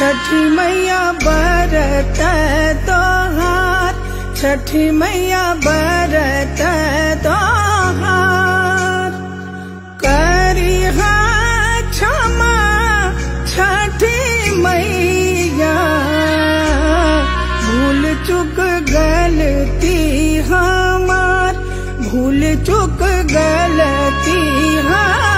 छठी मैया बरत तोहार, छठी मैया बरत तोहार। करिहा क्षमा छठी मैया, भूल चुक गलती हमार, भूल चुक गलती हमार।